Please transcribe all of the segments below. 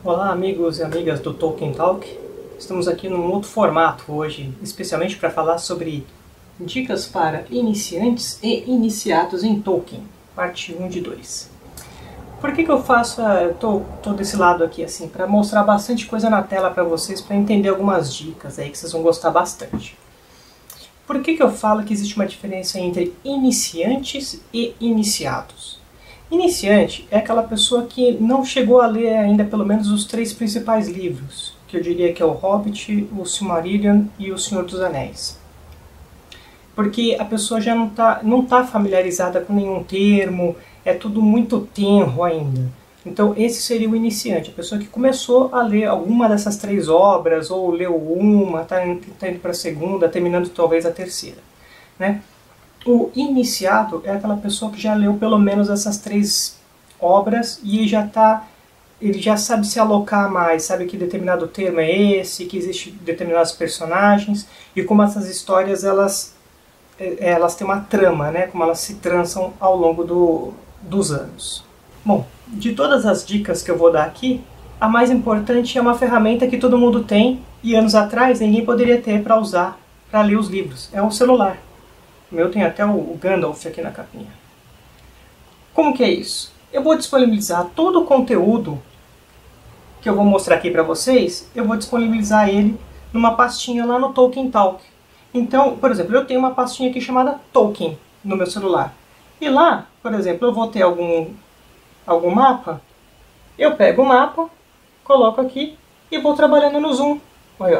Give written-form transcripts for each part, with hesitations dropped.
Olá amigos e amigas do Tolkien Talk. Estamos aqui num outro formato hoje, especialmente para falar sobre dicas para iniciantes e iniciados em Tolkien, parte 1 de 2. Por que eu faço, eu tô desse lado aqui assim, para mostrar bastante coisa na tela para vocês, para entender algumas dicas aí que vocês vão gostar bastante. Por que eu falo que existe uma diferença entre iniciantes e iniciados? Iniciante é aquela pessoa que não chegou a ler ainda pelo menos os 3 principais livros, que eu diria que é o Hobbit, o Silmarillion e o Senhor dos Anéis. Porque a pessoa já não tá familiarizada com nenhum termo, é tudo muito tenro ainda. Então esse seria o iniciante, a pessoa que começou a ler alguma dessas 3 obras, ou leu uma, está indo para a segunda, terminando talvez a terceira, né? O iniciado é aquela pessoa que já leu pelo menos essas 3 obras e ele já sabe se alocar mais, sabe que determinado termo é esse, que existem determinados personagens e como essas histórias elas têm uma trama, né? Como elas se trançam ao longo dos anos. Bom, de todas as dicas que eu vou dar aqui, a mais importante é uma ferramenta que todo mundo tem e anos atrás ninguém poderia ter para usar para ler os livros, é o celular. O meu tem até o Gandalf aqui na capinha. Como que é isso? Eu vou disponibilizar todo o conteúdo que eu vou mostrar aqui para vocês, eu vou disponibilizar ele numa pastinha lá no Tolkien Talk. Então, por exemplo, eu tenho uma pastinha aqui chamada Tolkien no meu celular. E lá, por exemplo, eu vou ter algum mapa, eu pego o mapa, coloco aqui e vou trabalhando no zoom. Olha,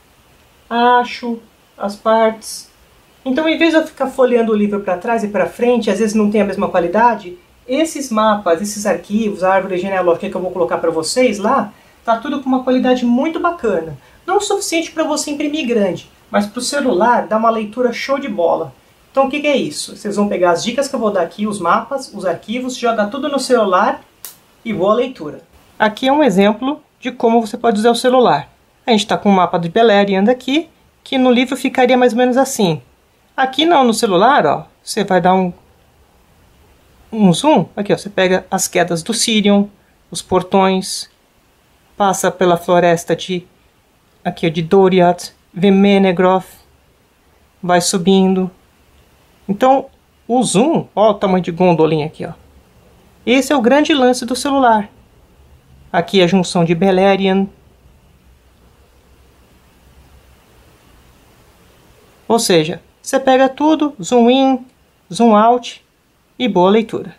ó. Acho as partes. Então, em vez de eu ficar folheando o livro para trás e para frente, às vezes não tem a mesma qualidade, esses mapas, esses arquivos, a árvore genealógica que eu vou colocar para vocês lá, tá tudo com uma qualidade muito bacana. Não o suficiente para você imprimir grande, mas para o celular dá uma leitura show de bola. Então, o que é isso? Vocês vão pegar as dicas que eu vou dar aqui, os mapas, os arquivos, jogar tudo no celular e boa leitura. Aqui é um exemplo de como você pode usar o celular. A gente está com o mapa de Beleriand aqui, que no livro ficaria mais ou menos assim. Aqui não, no celular, ó, você vai dar um zoom. Aqui, ó, você pega as quedas do Sirion, os portões, passa pela floresta de Doriath, vê Menegroth, vai subindo. Então, o zoom, ó o tamanho de Gondolin aqui, ó. Esse é o grande lance do celular. Aqui a junção de Beleriand. Ou seja, você pega tudo, zoom in, zoom out e boa leitura.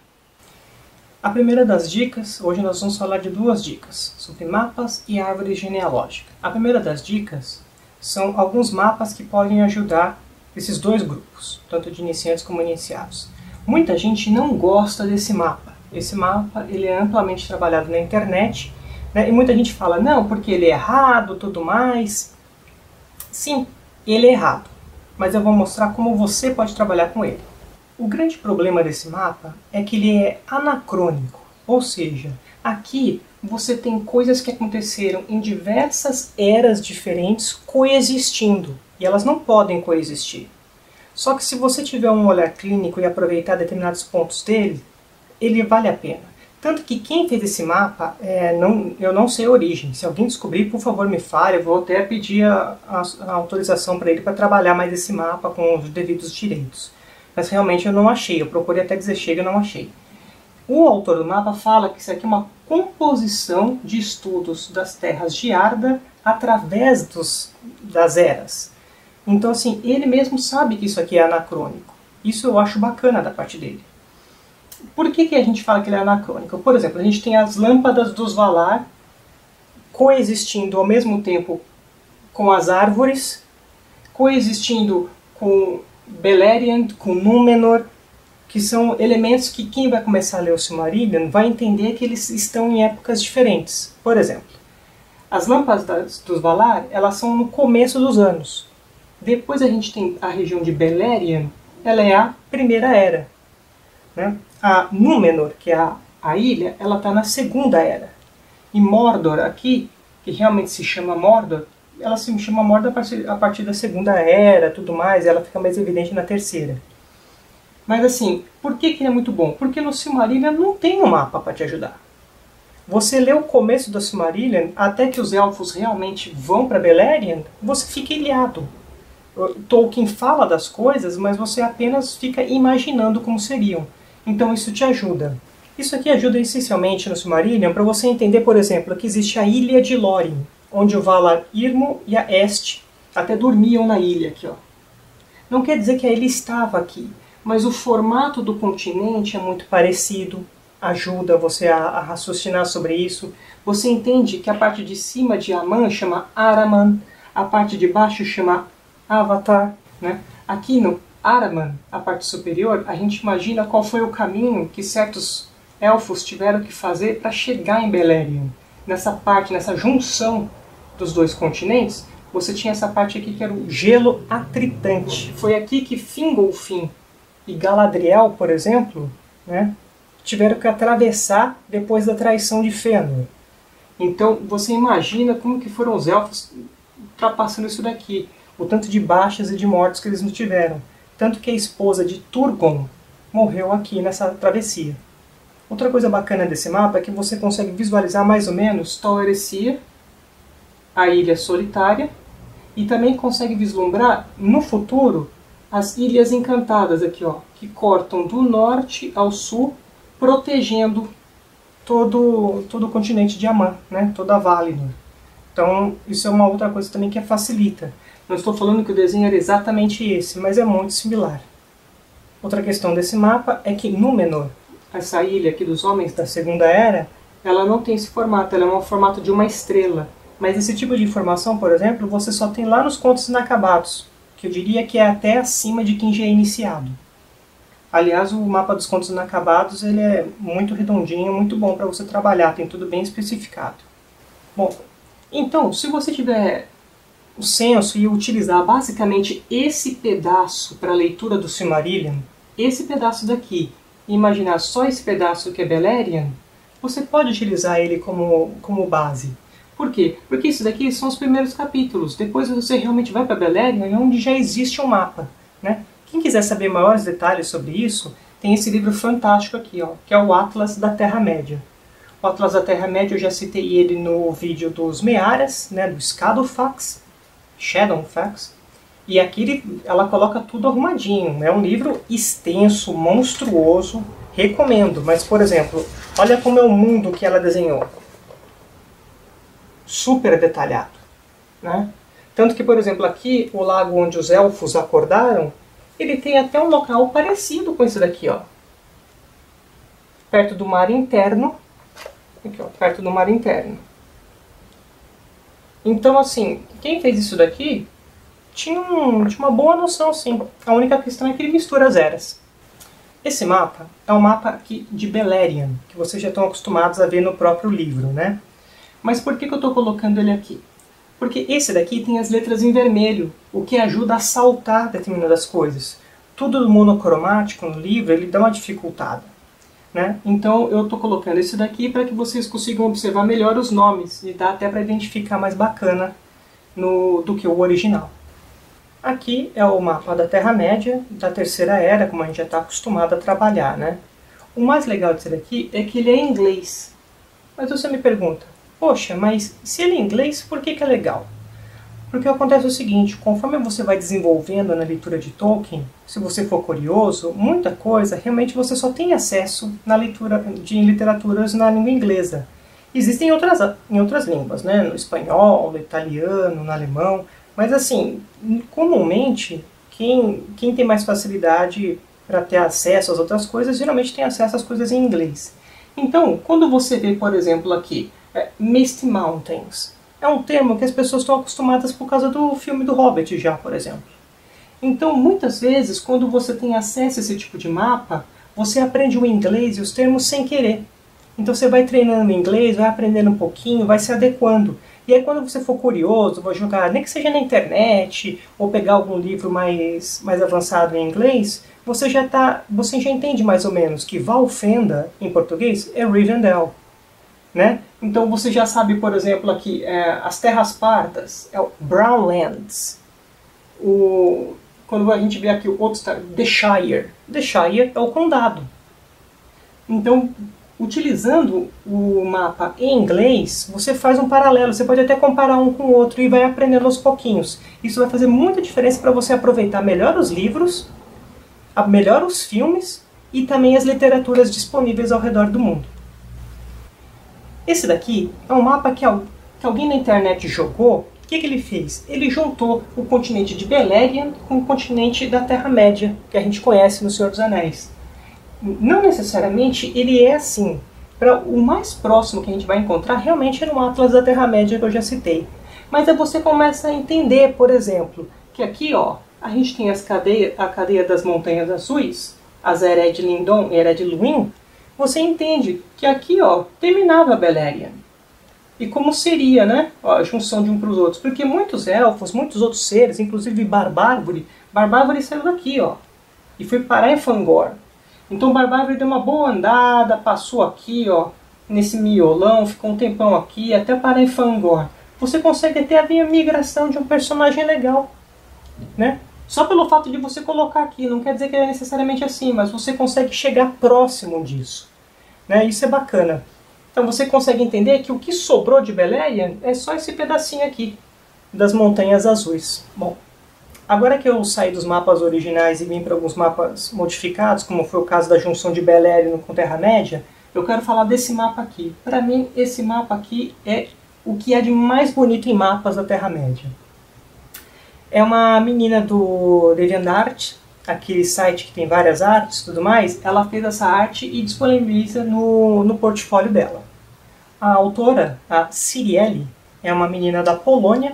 A primeira das dicas, hoje nós vamos falar de 2 dicas, sobre mapas e árvore genealógica. A primeira das dicas são alguns mapas que podem ajudar esses 2 grupos, tanto de iniciantes como iniciados. Muita gente não gosta desse mapa. Esse mapa ele é amplamente trabalhado na internet, né, e muita gente fala, não, porque ele é errado, tudo mais. Sim, ele é errado. Mas eu vou mostrar como você pode trabalhar com ele. O grande problema desse mapa é que ele é anacrônico, ou seja, aqui você tem coisas que aconteceram em diversas eras diferentes coexistindo, e elas não podem coexistir. Só que se você tiver um olhar clínico e aproveitar determinados pontos dele, ele vale a pena. Tanto que quem fez esse mapa, eu não sei a origem. Se alguém descobrir, por favor me fale. Eu vou até pedir a autorização para ele para trabalhar mais esse mapa com os devidos direitos. Mas realmente eu não achei. Eu procurei até dizer chega e não achei. O autor do mapa fala que isso aqui é uma composição de estudos das terras de Arda através das eras. Então assim, ele mesmo sabe que isso aqui é anacrônico. Isso eu acho bacana da parte dele. Por que a gente fala que ele é anacrônico? Por exemplo, a gente tem as lâmpadas dos Valar coexistindo ao mesmo tempo com as árvores, coexistindo com Beleriand, com Númenor, que são elementos que quem vai começar a ler o Silmarillion vai entender que eles estão em épocas diferentes. Por exemplo, as lâmpadas dos Valar, elas são no começo dos anos. Depois a gente tem a região de Beleriand, ela é a Primeira Era. Né? A Númenor, que é a ilha, ela está na Segunda Era. E Mordor aqui, que realmente se chama Mordor, ela se chama Mordor a partir da Segunda Era, tudo mais, ela fica mais evidente na Terceira. Mas assim, por que ele é muito bom? Porque no Silmarillion não tem um mapa para te ajudar. Você lê o começo do Silmarillion, até que os elfos realmente vão para Beleriand, você fica ilhado. Tolkien fala das coisas, mas você apenas fica imaginando como seriam. Então isso te ajuda. Isso aqui ajuda essencialmente no Silmarillion para você entender, por exemplo, que existe a Ilha de Lórien, onde o Valar Irmo e a Est até dormiam na ilha aqui, ó. Não quer dizer que a ilha estava aqui, mas o formato do continente é muito parecido, ajuda você a raciocinar sobre isso. Você entende que a parte de cima de Aman chama Araman, a parte de baixo chama Avatar, né? Aqui no Araman, a parte superior, a gente imagina qual foi o caminho que certos elfos tiveram que fazer para chegar em Beleriand. Nessa parte, nessa junção dos dois continentes, você tinha essa parte aqui que era o gelo atritante. Foi aqui que Fingolfin e Galadriel, por exemplo, né, tiveram que atravessar depois da traição de Fëanor. Então você imagina como que foram os elfos ultrapassando isso daqui. O tanto de baixas e de mortos que eles não tiveram. Tanto que a esposa de Turgon morreu aqui nessa travessia. Outra coisa bacana desse mapa é que você consegue visualizar mais ou menos Tol Eressëa, a Ilha Solitária, e também consegue vislumbrar no futuro as Ilhas Encantadas aqui, ó, que cortam do norte ao sul, protegendo todo o continente de Aman, né, toda a Valinor. Então isso é uma outra coisa também que facilita. Não estou falando que o desenho era exatamente esse, mas é muito similar. Outra questão desse mapa é que Númenor, essa ilha aqui dos Homens da Segunda Era, ela não tem esse formato, ela é um formato de uma estrela. Mas esse tipo de informação, por exemplo, você só tem lá nos Contos Inacabados, que eu diria que é até acima de quem já é iniciado. Aliás, o mapa dos Contos Inacabados ele é muito redondinho, muito bom para você trabalhar, tem tudo bem especificado. Bom, então, se você tiver o senso e utilizar basicamente esse pedaço para a leitura do Silmarillion, esse pedaço daqui, e imaginar só esse pedaço que é Beleriand, você pode utilizar ele como base. Por quê? Porque isso daqui são os primeiros capítulos. Depois você realmente vai para Beleriand, onde já existe um mapa, né? Quem quiser saber maiores detalhes sobre isso, tem esse livro fantástico aqui, ó, que é o Atlas da Terra-média. O Atlas da Terra-média eu já citei ele no vídeo dos Mearas, né, do Shadowfax, e aqui ela coloca tudo arrumadinho. É um livro extenso, monstruoso, recomendo. Mas, por exemplo, olha como é o mundo que ela desenhou. Super detalhado, né? Tanto que, por exemplo, aqui, o lago onde os elfos acordaram, ele tem até um local parecido com esse daqui, ó. Perto do mar interno. Aqui, ó, perto do mar interno. Então, assim, quem fez isso daqui tinha uma boa noção, sim. A única questão é que ele mistura as eras. Esse mapa é um mapa aqui de Beleriand, que vocês já estão acostumados a ver no próprio livro, né? Mas por que eu estou colocando ele aqui? Porque esse daqui tem as letras em vermelho, o que ajuda a saltar determinadas coisas. Tudo monocromático no livro, ele dá uma dificultada, né? Então eu estou colocando esse daqui para que vocês consigam observar melhor os nomes, e dá até para identificar mais bacana do que o original. Aqui é o mapa da Terra-média, da Terceira Era, como a gente já está acostumado a trabalhar, né? O mais legal desse daqui é que ele é em inglês. Mas você me pergunta, poxa, mas se ele é em inglês, por que é legal? Porque acontece o seguinte, conforme você vai desenvolvendo na leitura de Tolkien, se você for curioso, muita coisa realmente você só tem acesso na leitura de literaturas na língua inglesa. Existem em outras línguas, né? No espanhol, no italiano, no alemão, mas assim, comumente, quem tem mais facilidade para ter acesso às outras coisas, geralmente tem acesso às coisas em inglês. Então, quando você vê, por exemplo, aqui, Misty Mountains, é um termo que as pessoas estão acostumadas por causa do filme do Hobbit já, por exemplo. Então, muitas vezes, quando você tem acesso a esse tipo de mapa, você aprende o inglês e os termos sem querer. Então você vai treinando o inglês, vai aprendendo um pouquinho, vai se adequando. E aí quando você for curioso, vai jogar, nem que seja na internet, ou pegar algum livro mais avançado em inglês, você já entende mais ou menos que Valfenda, em português, é Rivendell. Né? Então você já sabe, por exemplo, aqui, as Terras Pardas, é o Brownlands. Quando a gente vê aqui o outro, The Shire. The Shire é o condado. Então, Utilizando o mapa em inglês, você faz um paralelo, você pode até comparar um com o outro e vai aprendendo aos pouquinhos. Isso vai fazer muita diferença para você aproveitar melhor os livros, melhor os filmes e também as literaturas disponíveis ao redor do mundo. Esse daqui é um mapa que alguém na internet jogou. O que ele fez? Ele juntou o continente de Beleriand com o continente da Terra-média, que a gente conhece no Senhor dos Anéis. Não necessariamente ele é assim. O mais próximo que a gente vai encontrar realmente é no Atlas da Terra-média que eu já citei. Mas aí você começa a entender, por exemplo, que aqui ó, a gente tem a cadeia das Montanhas Azuis, as Ered Lindon e Ered Luin. Você entende que aqui ó, terminava Beleriand. E como seria, né, a junção de um para os outros? Porque muitos elfos, muitos outros seres, inclusive Barbárvore saiu daqui ó, e foi parar em Fangor. Então Barbárvore deu uma boa andada, passou aqui, ó, nesse miolão, ficou um tempão aqui, até parar em Fangor. Você consegue até ver a migração de um personagem legal, né? Só pelo fato de você colocar aqui, não quer dizer que é necessariamente assim, mas você consegue chegar próximo disso, né? Isso é bacana. Então você consegue entender que o que sobrou de Beleriand é só esse pedacinho aqui, das Montanhas Azuis. Bom, agora que eu saí dos mapas originais e vim para alguns mapas modificados, como foi o caso da junção de Beleriand com Terra-média, eu quero falar desse mapa aqui. Para mim, esse mapa aqui é o que é de mais bonito em mapas da Terra-média. É uma menina do DeviantArt, aquele site que tem várias artes e tudo mais. Ela fez essa arte e disponibiliza no portfólio dela. A autora, a Cirielli, é uma menina da Polônia.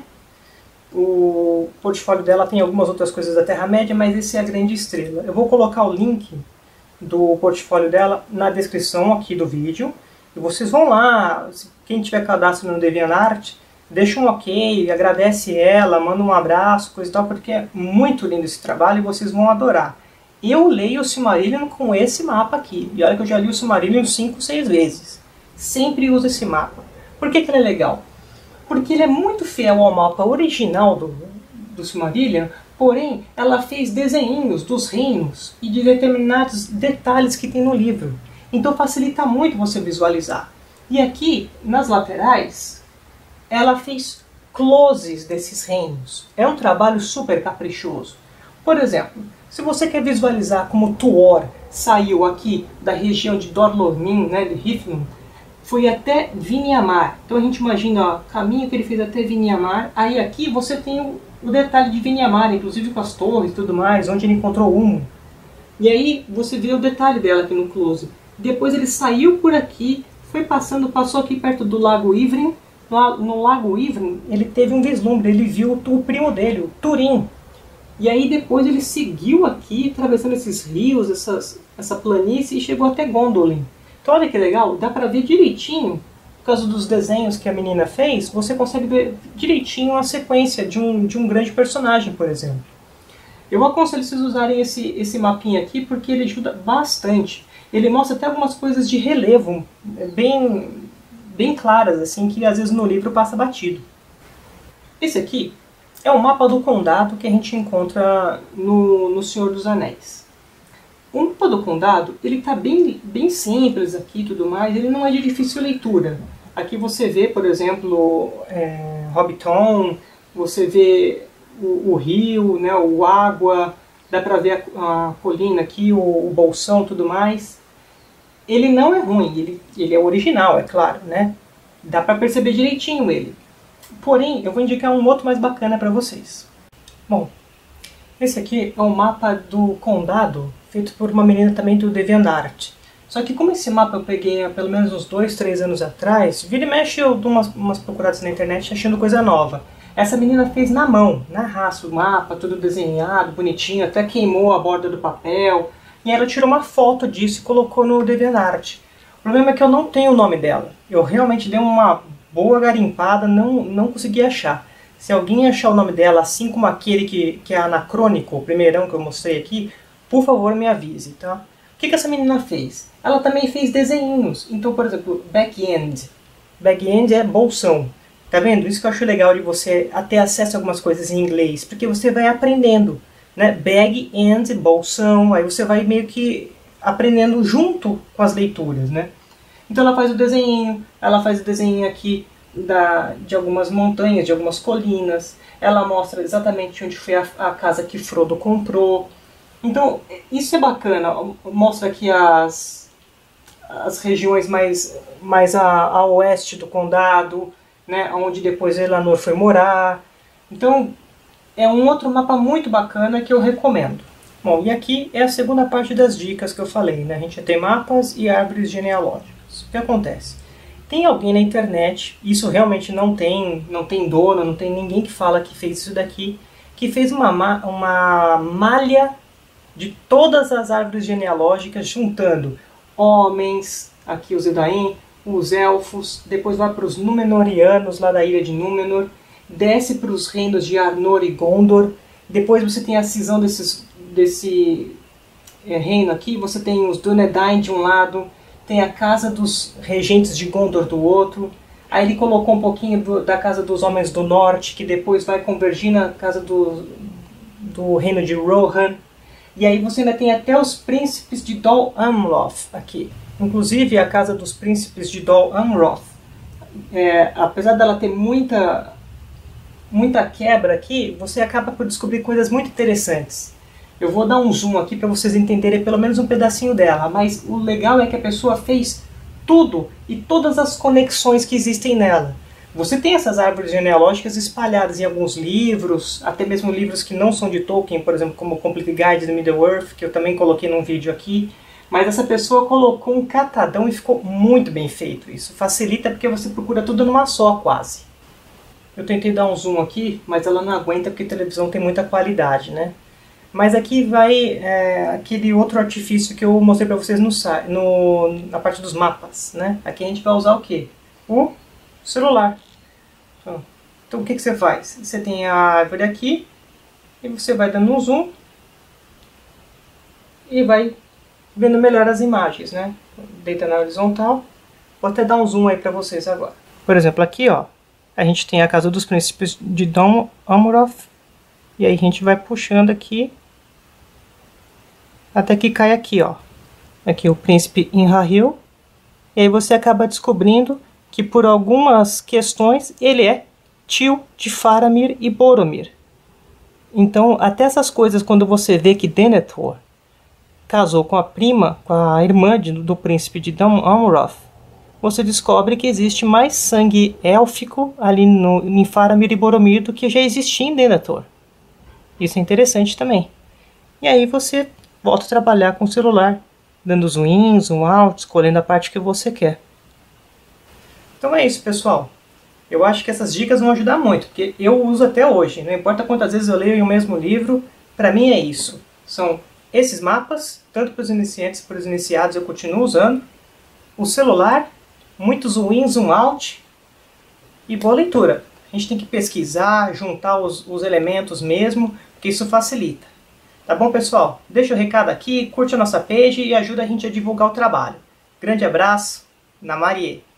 O portfólio dela tem algumas outras coisas da Terra-média, mas esse é a grande estrela. Eu vou colocar o link do portfólio dela na descrição aqui do vídeo. E vocês vão lá, quem tiver cadastro no DeviantArt, deixa um ok, agradece ela, manda um abraço, coisa e tal, porque é muito lindo esse trabalho e vocês vão adorar. Eu leio o Silmarillion com esse mapa aqui, e olha que eu já li o Silmarillion 5, 6 vezes. Sempre uso esse mapa. Por que ele é legal? Porque ele é muito fiel ao mapa original do Silmarillion, porém ela fez desenhinhos dos reinos e de determinados detalhes que tem no livro. Então facilita muito você visualizar. E aqui, nas laterais, ela fez closes desses reinos. É um trabalho super caprichoso. Por exemplo, se você quer visualizar como Tuor saiu aqui da região de Dor-lómin, né, de Rifnum, foi até Viniamar. Então a gente imagina ó, o caminho que ele fez até Viniamar. Aí aqui você tem o detalhe de Viniamar, inclusive com as torres e tudo mais, onde ele encontrou Ulmo. E aí você vê o detalhe dela aqui no close. Depois ele saiu por aqui, foi passando, passou aqui perto do Lago Ivrin. No Lago Ivrin ele teve um vislumbre, ele viu o primo dele, o Turin. E aí depois ele seguiu aqui, atravessando esses rios, essa planície e chegou até Gondolin. Então olha que legal, dá pra ver direitinho, por causa dos desenhos que a menina fez, você consegue ver direitinho a sequência de um grande personagem, por exemplo. Eu aconselho vocês usarem esse mapinha aqui porque ele ajuda bastante. Ele mostra até algumas coisas de relevo, bem claras, assim, que às vezes no livro passa batido. Esse aqui é o mapa do condado que a gente encontra no Senhor dos Anéis. O mapa do condado, ele está bem simples aqui e tudo mais, ele não é de difícil leitura. Aqui você vê, por exemplo, Hobbiton, você vê o rio, né, o água, dá para ver a colina aqui, o bolsão e tudo mais. Ele não é ruim, ele é original, é claro, né? Dá para perceber direitinho ele. Porém, eu vou indicar um outro mais bacana para vocês. Bom, esse aqui é um mapa do condado, feito por uma menina também do DeviantArt. Só que como esse mapa eu peguei há pelo menos uns 2, 3 anos atrás, vira e mexe eu dou umas procuradas na internet achando coisa nova. Essa menina fez na mão, na raça, o mapa, tudo desenhado, bonitinho, até queimou a borda do papel. E ela tirou uma foto disso e colocou no DeviantArt. O problema é que eu não tenho o nome dela. Eu realmente dei uma boa garimpada, não consegui achar. Se alguém achar o nome dela, assim como aquele que é anacrônico, o primeirão que eu mostrei aqui, por favor me avise, tá? O que essa menina fez? Ela também fez desenhinhos. Então, por exemplo, back-end. Back-end é bolsão. Tá vendo? Isso que eu acho legal de você ter acesso a algumas coisas em inglês, porque você vai aprendendo, né? Bag-end, bolsão, aí você vai meio que aprendendo junto com as leituras, né? Então ela faz o desenho, aqui de algumas montanhas, de algumas colinas, ela mostra exatamente onde foi a casa que Frodo comprou. Então isso é bacana, mostra aqui as regiões mais a oeste do condado, né, onde depois Elanor foi morar. Então é um outro mapa muito bacana que eu recomendo. Bom, e aqui é a segunda parte das dicas que eu falei, né? A gente tem mapas e árvores genealógicas. O que acontece? Tem alguém na internet, isso realmente não tem dono, não tem ninguém que fala que fez isso daqui, que fez uma malha de todas as árvores genealógicas, juntando homens, aqui os Edain, os elfos, depois vai para os Númenóreanos, lá da ilha de Númenor, desce para os reinos de Arnor e Gondor, depois você tem a cisão desse reino aqui, você tem os Dúnedain de um lado, tem a casa dos regentes de Gondor do outro, aí ele colocou um pouquinho da casa dos homens do norte, que depois vai convergir na casa do reino de Rohan, e aí você ainda tem até os príncipes de Dol Amroth aqui. Inclusive a casa dos príncipes de Dol Amroth, apesar dela ter muita quebra aqui, você acaba por descobrir coisas muito interessantes. Eu vou dar um zoom aqui para vocês entenderem pelo menos um pedacinho dela, mas o legal é que a pessoa fez tudo e todas as conexões que existem nela. Você tem essas árvores genealógicas espalhadas em alguns livros, até mesmo livros que não são de Tolkien, por exemplo, como Complete Guide to Middle-earth, que eu também coloquei num vídeo aqui, mas essa pessoa colocou um catadão e ficou muito bem feito. Isso facilita porque você procura tudo numa só, quase. Eu tentei dar um zoom aqui, mas ela não aguenta porque a televisão tem muita qualidade, né? Mas aqui vai aquele outro artifício que eu mostrei para vocês na parte dos mapas, né? Aqui a gente vai usar o quê? O celular. Então o que você faz? Você tem a árvore aqui, e você vai dando um zoom, e vai vendo melhor as imagens, né? Deita na horizontal. Vou até dar um zoom aí para vocês agora. Por exemplo, aqui ó, a gente tem a casa dos príncipes de Dol Amroth, e aí a gente vai puxando aqui, até que cai aqui, ó. Aqui o príncipe Imrahil. E aí você acaba descobrindo que por algumas questões ele é tio de Faramir e Boromir. Então, até essas coisas, quando você vê que Denethor casou com a irmã do príncipe de Dol Amroth, você descobre que existe mais sangue élfico ali em Faramir e Boromir do que já existia em Denethor. Isso é interessante também. E aí você volta a trabalhar com o celular, dando zoom in, zoom out, escolhendo a parte que você quer. Então é isso, pessoal. Eu acho que essas dicas vão ajudar muito, porque eu uso até hoje. Não importa quantas vezes eu leio em um mesmo livro, para mim é isso. São esses mapas, tanto para os iniciantes como para os iniciados, eu continuo usando. O celular, muito zoom in, zoom out e boa leitura. A gente tem que pesquisar, juntar os elementos mesmo, porque isso facilita. Tá bom, pessoal? Deixa o recado aqui, curte a nossa page e ajuda a gente a divulgar o trabalho. Grande abraço, Namarie!